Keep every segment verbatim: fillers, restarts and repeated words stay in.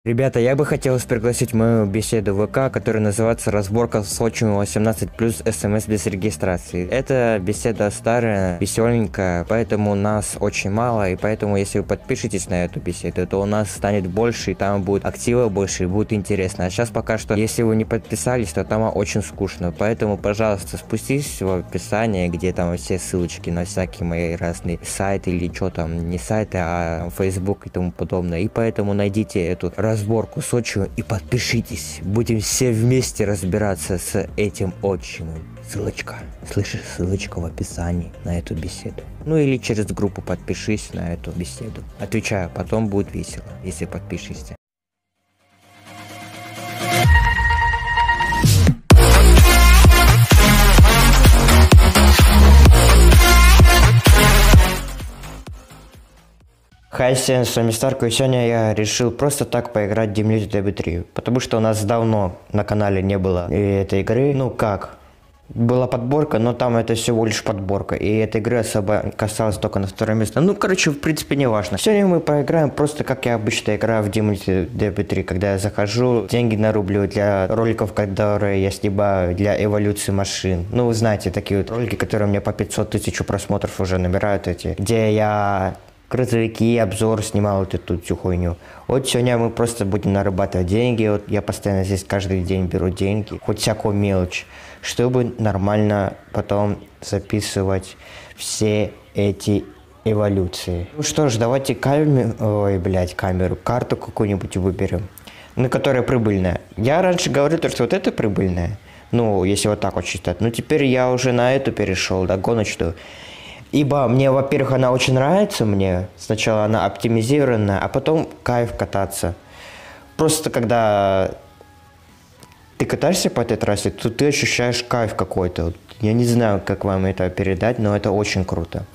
Ребята, я бы хотел пригласить мою беседу в ВК, которая называется «Разборка с отчимом восемнадцать плюс, СМС без регистрации». Эта беседа старая, веселенькая, поэтому нас очень мало, и поэтому, если вы подпишетесь на эту беседу, то у нас станет больше, и там будет актива больше, и будет интересно. А сейчас пока что, если вы не подписались, то там очень скучно, поэтому, пожалуйста, спустись в описание, где там все ссылочки на всякие мои разные сайты или что там, не сайты, а Facebook и тому подобное, и поэтому найдите эту разборку с отчимом и подпишитесь. Будем все вместе разбираться с этим отчимом. Ссылочка. Слышишь, ссылочка в описании на эту беседу. Ну или через группу подпишись на эту беседу. Отвечаю, потом будет весело, если подпишешься. Хай всем, с вами Старко, и сегодня я решил просто так поиграть в Dimulity ди би три, потому что у нас давно на канале не было этой игры. Ну как, была подборка, но там это всего лишь подборка, и эта игра особо касалась только на второе место. Ну короче, в принципе не важно. Сегодня мы поиграем просто как я обычно играю в Dimulity ди би три, когда я захожу, деньги нарублю для роликов, которые я снимаю для эволюции машин. Ну вы знаете, такие вот ролики, которые мне по пятьсот тысяч просмотров уже набирают эти, где я... грузовики, обзор снимал вот эту всю хуйню. Вот сегодня мы просто будем нарабатывать деньги. Вот я постоянно здесь каждый день беру деньги, хоть всякую мелочь, чтобы нормально потом записывать все эти эволюции. Ну что ж, давайте камеру, ой, блядь, камеру, карту какую-нибудь выберем, на которая прибыльная. Я раньше говорил, что вот это прибыльная, ну, если вот так вот считать. Но теперь я уже на эту перешел, да, гоночную. Ибо мне, во-первых, она очень нравится мне. Сначала она оптимизированная, а потом кайф кататься. Просто когда ты катаешься по этой трассе, то ты ощущаешь кайф какой-то. Вот, я не знаю, как вам это передать, но это очень круто.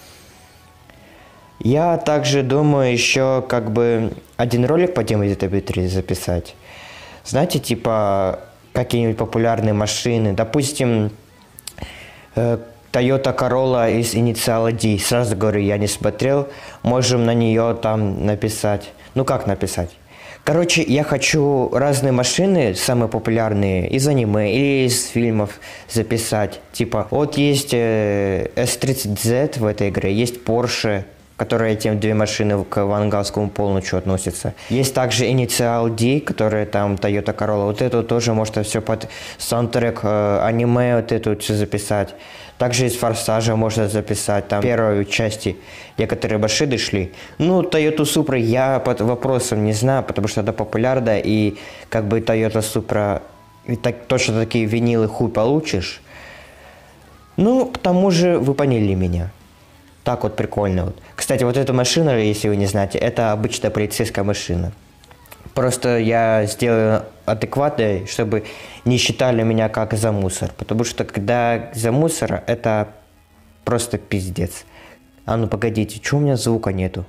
Я также думаю еще как бы один ролик по Dimulity ди би три записать. Знаете, типа какие-нибудь популярные машины. Допустим... Э Toyota Corolla из инициала D. Сразу говорю, я не смотрел. Можем на нее там написать. Ну как написать? Короче, я хочу разные машины, самые популярные, из аниме или из фильмов записать. Типа, вот есть э, эс тридцать зет в этой игре, есть Porsche, которые эти две машины к вангалскому полночу относятся. Есть также инициал D, которая там Toyota Corolla. Вот это тоже можно все под саундтрек э, аниме, вот это вот все записать. Также из Форсажа можно записать, там, первой части некоторые машины шли. Ну, Toyota Supra я под вопросом не знаю, потому что это популярно, и как бы Toyota Supra, так, точно такие винилы хуй получишь. Ну, к тому же, вы поняли меня. Так вот прикольно. Вот. Кстати, вот эта машина, если вы не знаете, это обычная полицейская машина. Просто я сделаю адекватной, чтобы не считали меня как за мусор. Потому что когда за мусор, это просто пиздец. А ну погодите, чего у меня звука нету?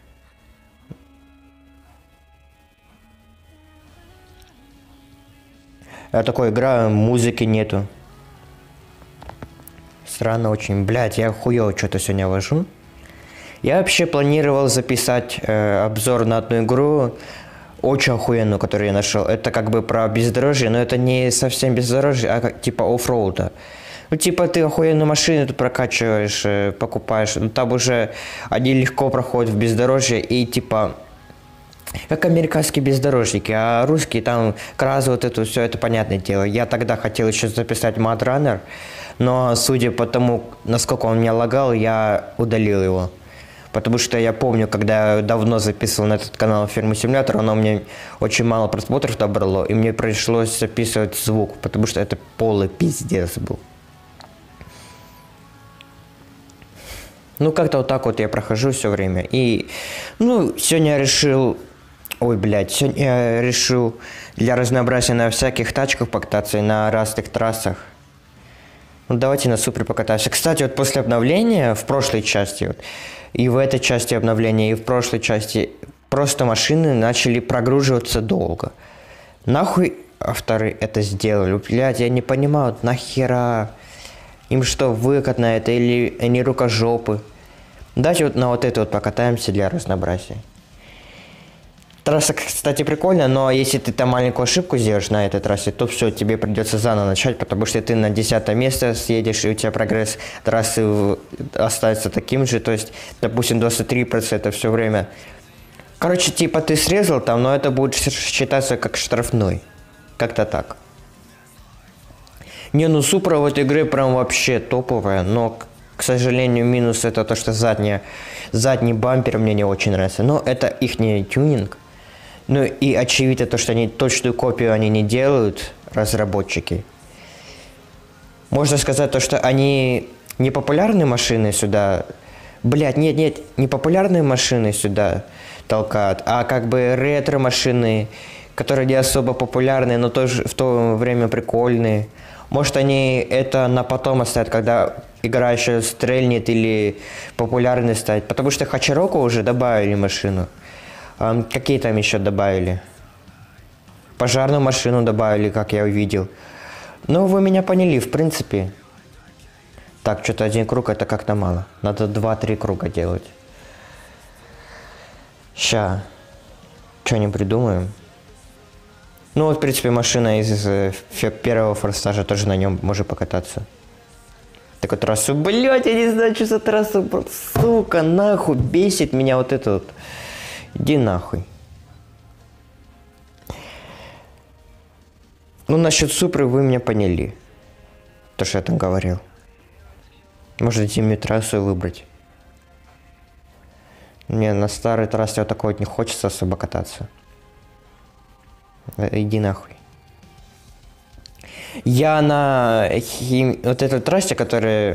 Я такой играю, музыки нету. Странно очень. Блять, я хуёво что-то сегодня вожу. Я вообще планировал записать э, обзор на одну игру, очень охуенную, которую я нашел. Это как бы про бездорожье, но это не совсем бездорожье, а как, типа оффроуда. Ну, типа ты охуенную машину тут прокачиваешь, э, покупаешь, ну, там уже они легко проходят в бездорожье и типа... Как американские бездорожники, а русские там кразы, вот это все, это понятное дело. Я тогда хотел еще записать Mad Runner, но судя по тому, насколько он меня лагал, я удалил его. Потому что я помню, когда я давно записывал на этот канал Ферму Симулятор, оно мне очень мало просмотров набрало, и мне пришлось записывать звук, потому что это полный пиздец был. Ну, как-то вот так вот я прохожу все время. И, ну, сегодня я решил... Ой, блядь, сегодня я решил для разнообразия на всяких тачках покататься и на разных трассах. Ну, давайте на супре покатаемся. Кстати, вот после обновления, в прошлой части, вот, и в этой части обновления, и в прошлой части, просто машины начали прогруживаться долго. Нахуй авторы это сделали? Блядь, я не понимаю, нахера? Им что, выгодно это или они рукожопы? Давайте вот на вот это вот покатаемся для разнообразия. Трасса, кстати, прикольная, но если ты там маленькую ошибку сделаешь на этой трассе, то все, тебе придется заново начать, потому что ты на десятое место съедешь, и у тебя прогресс трассы остается таким же, то есть, допустим, двадцать три процента все время. Короче, типа ты срезал там, но это будет считаться как штрафной. Как-то так. Не, ну Supra в этой игре прям вообще топовая, но, к сожалению, минус это то, что задняя, задний бампер мне не очень нравится. Но это их тюнинг. Ну и очевидно то, что они точную копию они не делают, разработчики. Можно сказать то, что они не популярные машины сюда... Блять, нет, нет, не популярные машины сюда толкают, а как бы ретро-машины, которые не особо популярные, но тоже в то время прикольные. Может, они это на потом оставят, когда игра еще стрельнет или популярной станет. Потому что Хачироку уже добавили машину. А какие там еще добавили? Пожарную машину добавили, как я увидел. Ну, вы меня поняли, в принципе. Так, что-то один круг это как-то мало. Надо два-три круга делать. Ща. Что-нибудь придумаем. Ну, вот, в принципе, машина из э, первого форсажа тоже на нем может покататься. Такую трассу, блять, я не знаю, что за трассу, сука, нахуй, бесит меня вот это вот. Иди нахуй. Ну, насчет Супры вы меня поняли. То, что я там говорил. Может, зимнюю трассу выбрать. Мне на старой трассе вот такой вот не хочется особо кататься. Иди нахуй. Я на хим... вот этой трассе, которая...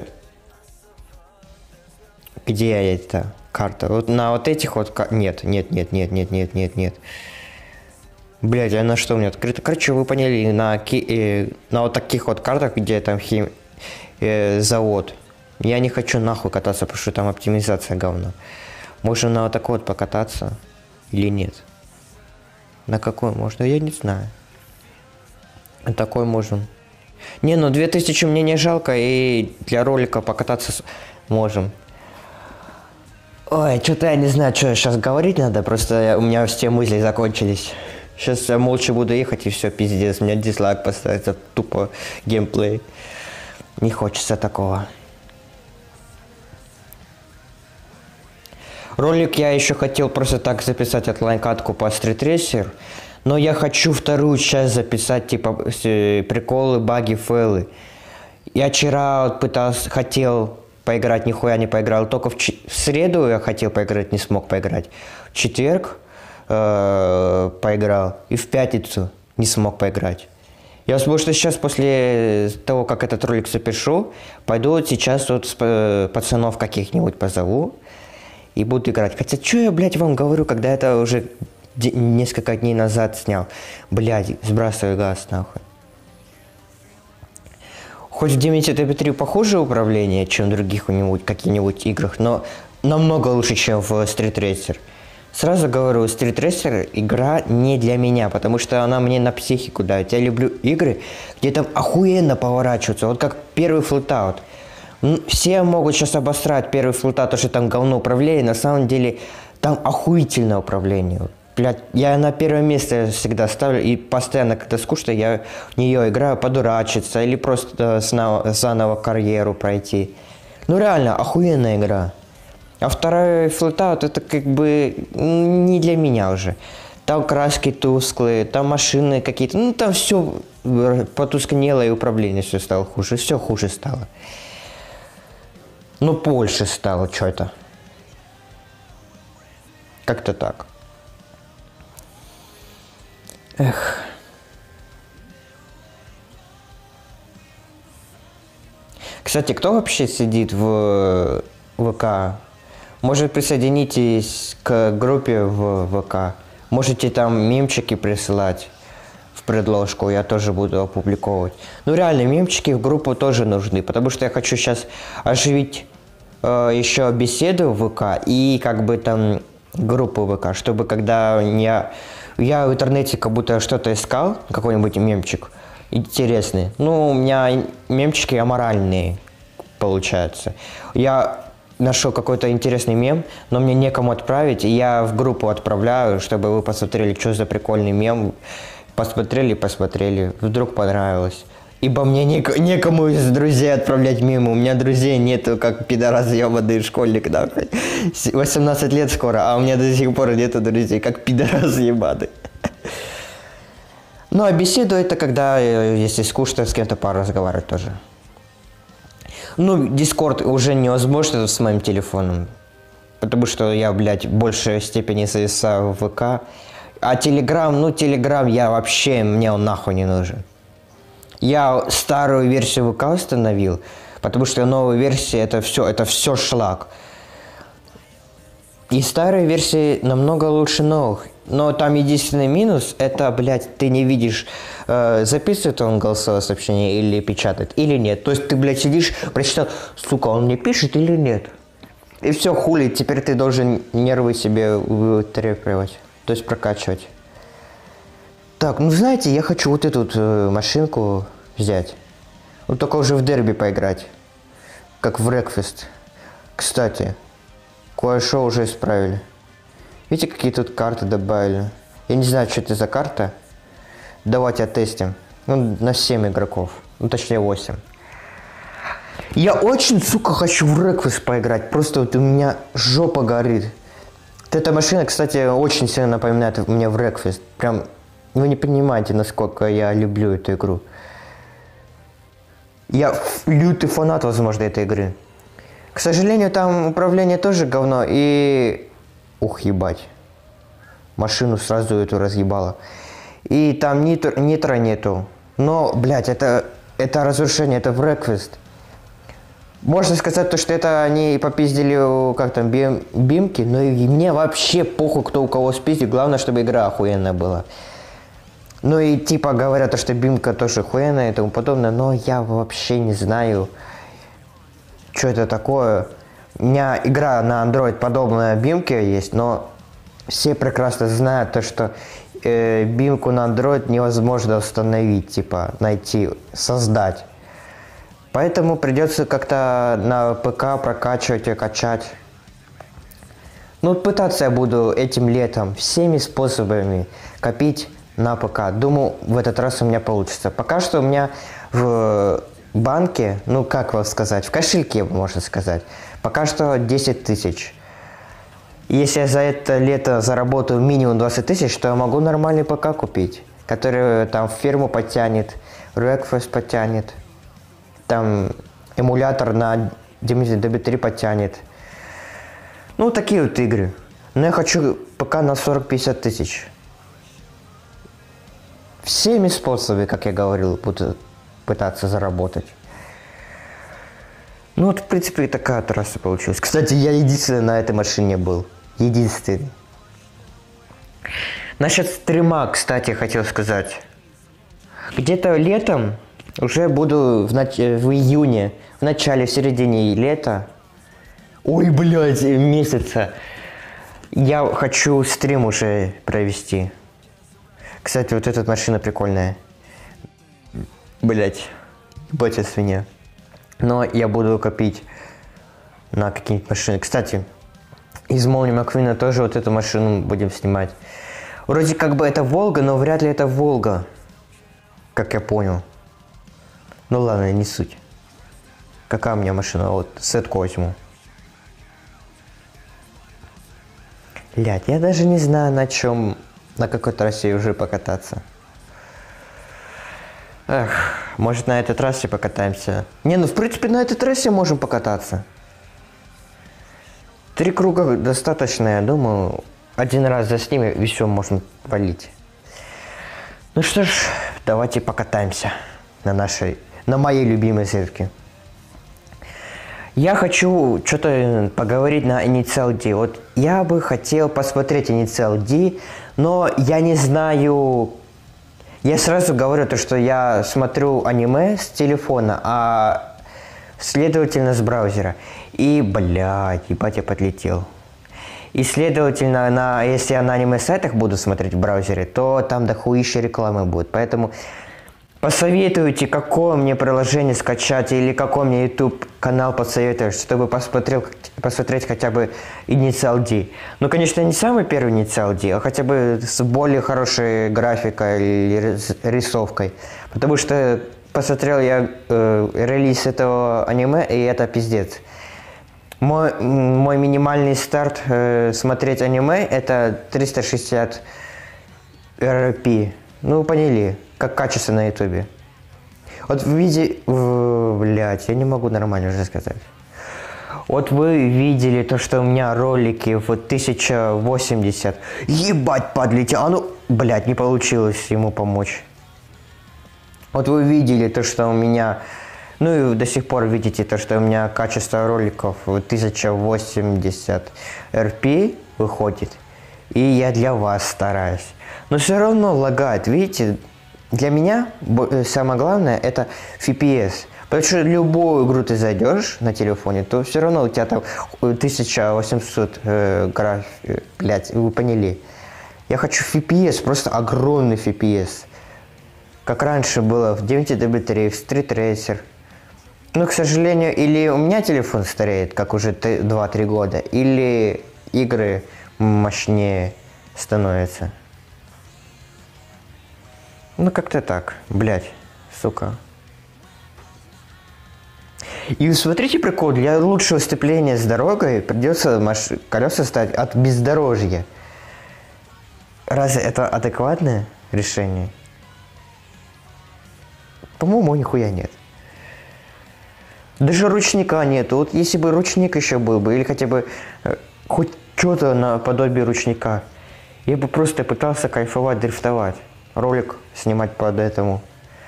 Где это? Карта. Вот на вот этих вот... Нет, нет, нет, нет, нет, нет, нет, нет. Блядь, а на что у меня открыто? Короче, вы поняли, на, ки... э, на вот таких вот картах, где там хим... э, завод. Я не хочу нахуй кататься, потому что там оптимизация говно. Можно на вот такой вот покататься или нет? На какой можно? Я не знаю. На такой можем. Не, ну две тысячи мне не жалко, и для ролика покататься можем. Ой, что-то я не знаю, что сейчас говорить надо, просто у меня все мысли закончились. Сейчас я молча буду ехать и все, пиздец. У меня дизлайк поставится, тупо геймплей. Не хочется такого. Ролик я еще хотел просто так записать онлайн-катку по Street Racer, но я хочу вторую часть записать, типа, приколы, баги, фейлы. Я вчера вот пытался, хотел поиграть, нихуя не поиграл, только в, ч... в среду я хотел поиграть, не смог поиграть. В четверг э, поиграл, и в пятницу не смог поиграть. Я, может, сейчас после того, как этот ролик запишу, пойду вот сейчас вот пацанов каких-нибудь позову и буду играть. Хотя, что я, блядь, вам говорю, когда это уже несколько дней назад снял. Блядь, сбрасывай газ, нахуй. Хоть в Dimity T P три похуже управление, чем в других каких-нибудь играх, но намного лучше, чем в Street Racer. Сразу говорю, Street Racer игра не для меня, потому что она мне на психику давит. Я люблю игры, где там охуенно поворачиваются, вот как первый Flatout. Все могут сейчас обосрать первый Flatout, то, что там говно управление, на самом деле там охуительное управление. Блядь, я на первое место всегда ставлю, и постоянно, когда скучно, я в нее играю, подурачиться, или просто заново, заново карьеру пройти. Ну реально, охуенная игра. А второй Flatout это как бы не для меня уже. Там краски тусклые, там машины какие-то, ну там все потускнело, и управление все стало хуже, все хуже стало. Ну больше стало что-то. Как-то так. Эх. Кстати, кто вообще сидит в ВК? Может, присоединитесь к группе в ВК. Можете там мемчики присылать в предложку, я тоже буду опубликовывать. Ну реально, мемчики в группу тоже нужны, потому что я хочу сейчас оживить э, еще беседу в ВК и как бы там группу ВК, чтобы когда я... Я в интернете как будто что-то искал, какой-нибудь мемчик интересный. Ну, у меня мемчики аморальные, получаются. Я нашел какой-то интересный мем, но мне некому отправить, и я в группу отправляю, чтобы вы посмотрели, что за прикольный мем. Посмотрели, посмотрели, вдруг понравилось. Ибо мне нек- некому из друзей отправлять мимо. У меня друзей нету, как пидорас ебаный школьник, нахуй. восемнадцать лет скоро, а у меня до сих пор нету друзей, как пидорас ебаный. Ну, а беседу это когда, если скучно, с кем-то пару разговаривать тоже. Ну, Discord уже невозможно с моим телефоном. Потому что я, блядь, в большей степени зависаю в ВК. А Telegram, ну, Telegram я вообще, мне он нахуй не нужен. Я старую версию ВК установил, потому что новая версия это все, это все шлак. И старые версии намного лучше новых. Но там единственный минус, это, блядь, ты не видишь, э, записывает он голосовое сообщение или печатает, или нет. То есть ты, блядь, сидишь, прочитал, сука, он мне пишет или нет. И все, хули, теперь ты должен нервы себе вытрепливать, то есть прокачивать. Так, ну знаете, я хочу вот эту вот, э, машинку взять. Вот только уже в дерби поиграть. Как в Wreckfest. Кстати, кое-что уже исправили. Видите, какие тут карты добавили? Я не знаю, что это за карта. Давайте оттестим. Ну, на семь игроков. Ну, точнее, восемь. Я очень, сука, хочу в Wreckfest поиграть. Просто вот у меня жопа горит. Вот эта машина, кстати, очень сильно напоминает мне Wreckfest. Прям... Вы не понимаете, насколько я люблю эту игру. Я лютый фанат, возможно, этой игры. К сожалению, там управление тоже говно. И... Ух, ебать. Машину сразу эту разъебало. И там нитро, нитро нету. Но, блядь, это, это разрушение, это Wreckfest. Можно сказать, то, что это они попиздили, как там, бим, бимки. Но и мне вообще похуй, кто у кого спиздит. Главное, чтобы игра охуенная была. Ну и типа говорят, что бимка тоже охуенная и тому подобное, но я вообще не знаю, что это такое. У меня игра на Android подобная бимке есть, но все прекрасно знают то, что э, бимку на Android невозможно установить, типа найти, создать. Поэтому придется как-то на ПК прокачивать и качать. Ну пытаться я буду этим летом всеми способами копить на ПК. Думаю, в этот раз у меня получится. Пока что у меня в банке, ну как вам сказать, в кошельке, можно сказать, пока что десять тысяч. Если я за это лето заработаю минимум двадцать тысяч, то я могу нормальный ПК купить, который там фирму потянет, Wreckfest потянет, там эмулятор на ди би три потянет. Ну, такие вот игры. Но я хочу ПК на сорок-пятьдесят тысяч. Всеми способами, как я говорил, буду пытаться заработать. Ну вот, в принципе, и такая трасса получилась. Кстати, я единственный на этой машине был. Единственный. Насчет стрима, кстати, хотел сказать. Где-то летом, уже буду в, нач... в июне, в начале, в середине лета. Ой, блядь, месяца. Я хочу стрим уже провести. Кстати, вот эта машина прикольная. Блять, ебать свинья. Но я буду копить на какие-нибудь машины. Кстати, из Молли Маквина тоже вот эту машину будем снимать. Вроде как бы это Волга, но вряд ли это Волга. Как я понял. Ну ладно, не суть. Какая у меня машина? Вот, сетку возьму. Блять, я даже не знаю, на чем... На какой трассе уже покататься. Эх, может на этой трассе покатаемся. Не, ну в принципе на этой трассе можем покататься. Три круга достаточно, я думаю. Один раз заснимем и все, можно валить. Ну что ж, давайте покатаемся на нашей, на моей любимой сетке. Я хочу что-то поговорить на Initial D. Вот я бы хотел посмотреть Initial D, но я не знаю... Я сразу говорю то, что я смотрю аниме с телефона, а следовательно с браузера. И, блядь, ебать, я подлетел. И, следовательно, на, если я на аниме-сайтах буду смотреть в браузере, то там дохуища рекламы будет. Поэтому посоветуйте, какое мне приложение скачать или какой мне YouTube канал посоветуешь, чтобы посмотрел, посмотреть хотя бы Инициал Ди? Ну, конечно, не самый первый Инициал Ди, а хотя бы с более хорошей графикой или рисовкой. Потому что посмотрел я э, релиз этого аниме, и это пиздец. Мой, мой минимальный старт э, смотреть аниме это триста шестьдесят эр пи. Ну, поняли, как качество на ютубе. Вот в виде... Блять, я не могу нормально уже сказать. Вот вы видели то, что у меня ролики в тысяча восемьдесят. Ебать, подлетел. А ну, блять, не получилось ему помочь. Вот вы видели то, что у меня... Ну и до сих пор видите то, что у меня качество роликов в тысяча восемьдесят эр пи выходит. И я для вас стараюсь. Но все равно лагает, видите? Для меня самое главное это эф пи эс. Потому что любую игру ты зайдешь на телефоне, то все равно у тебя там тысяча восемьсот э, граф... Блять, вы поняли. Я хочу эф пи эс, просто огромный эф пи эс. Как раньше было в девять ди би три, в Street Racer. Но, к сожалению, или у меня телефон стареет, как уже два-три года, или игры мощнее становятся. Ну, как-то так. Блять, сука. И смотрите прикол, для лучшего сцепления с дорогой придется маш... колеса ставить от бездорожья. Разве это адекватное решение? По-моему, нихуя нет. Даже ручника нету. Вот если бы ручник еще был бы, или хотя бы э, хоть что-то наподобие ручника, я бы просто пытался кайфовать, дрифтовать. Ролик снимать под этому.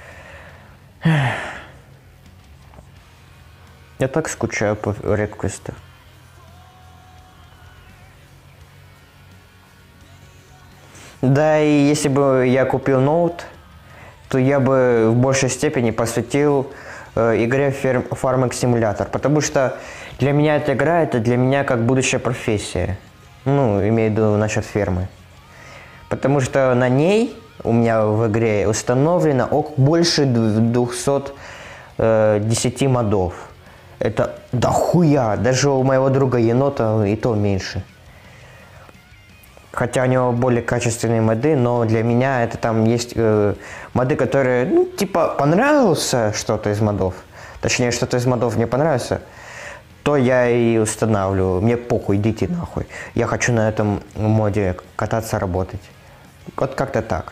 Я так скучаю по реквесту. Да, и если бы я купил ноут, то я бы в большей степени посвятил э, игре Farming Simulator. Потому что для меня эта игра, это для меня как будущая профессия. Ну, имею в виду насчет фермы. Потому что на ней у меня в игре установлено больше двухсот десяти модов. Это дохуя. Даже у моего друга енота и то меньше. Хотя у него более качественные моды, но для меня это там есть э, моды, которые, ну, типа, понравился что-то из модов. Точнее, что-то из модов мне понравится, то я и устанавливаю. Мне похуй, идите нахуй. Я хочу на этом моде кататься, работать. Вот как-то так.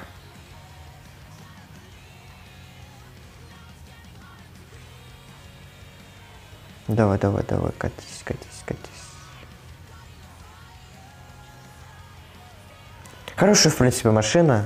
Давай, давай, давай, катись, катись, катись. Хорошая, в принципе, машина.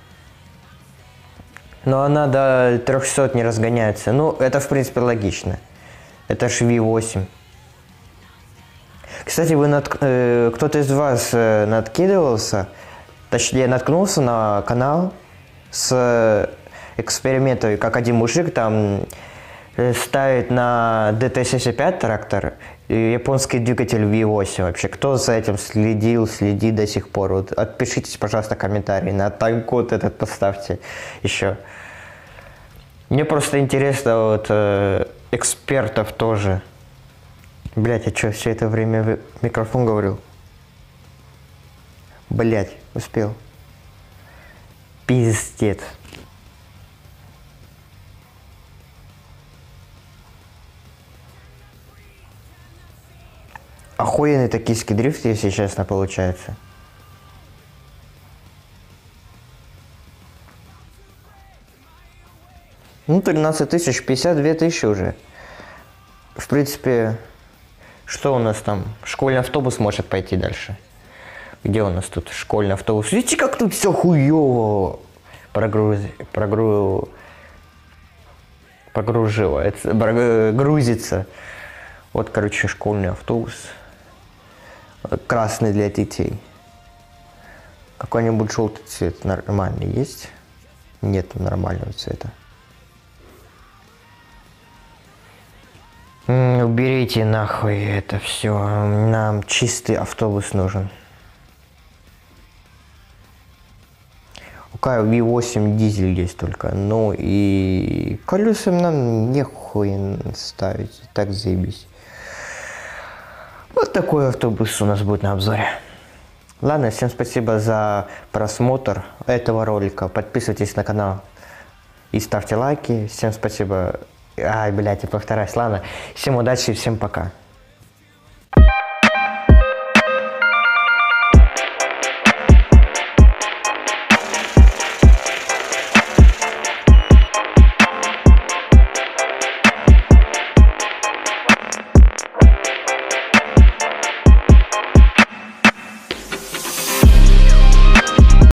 Но она до трёхсот не разгоняется. Ну, это, в принципе, логично. Это ж ви восемь. Кстати, вы над... э, кто-то из вас э, надкидывался, точнее, наткнулся на канал с экспериментами, как один мужик там ставит на ди ти семьдесят пять трактор японский двигатель ви восемь вообще. Кто за этим следил, следит до сих пор? Вот отпишитесь, пожалуйста, комментарий. На тайм-код этот поставьте еще. Мне просто интересно, вот, э, экспертов тоже. Блять, я что, все это время в микрофон говорил? Блять, успел. Пиздец. Охуенный токийский дрифт, если честно, получается. Ну, тринадцать тысяч, пятьдесят две тысячи уже. В принципе, что у нас там? Школьный автобус может пойти дальше. Где у нас тут школьный автобус? Видите, как тут все хуёво прогруз... прогру... погруживается, грузится. Вот, короче, школьный автобус. Красный для детей. Какой-нибудь желтый цвет нормальный есть? Нет нормального цвета. Уберите нахуй это все. Нам чистый автобус нужен. Какая ви восемь дизель есть только. Ну и колесам нам нехуй ставить. Так заебись. Вот такой автобус у нас будет на обзоре. Ладно, всем спасибо за просмотр этого ролика. Подписывайтесь на канал и ставьте лайки. Всем спасибо. Ай, блядь, я повторяюсь. Ладно, всем удачи и всем пока.